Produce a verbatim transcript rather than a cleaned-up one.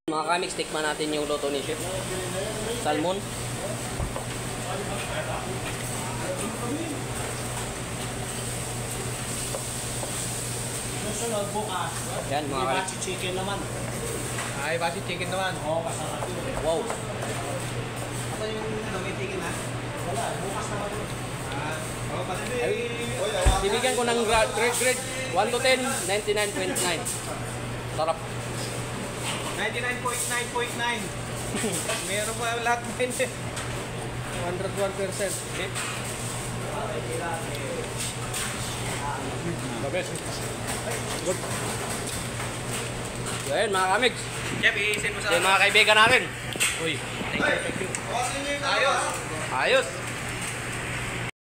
Mga kamix, tikman natin yung luto ni Chef. Salmon. Susunod bukas. Yan mga kamix. Basi chicken naman. Ay, basi chicken naman. Oo, kasarap yun. Wow. Ito yung ano, may chicken ha? Wala, bukas naman yun. Ah, oo, pati Bibigyan ko ng grade, grade one to ten, ninety-nine point nine. Sarap. ninety-nine point nine point nine. Meron pa lahat mo yun eh. one hundred one percent. Okay. The best. Good. So ayun mga kamix. Chef, i-send mo sa Yung mga kaibigan natin. Uy. Thank you, thank you. Ayos. Ayos.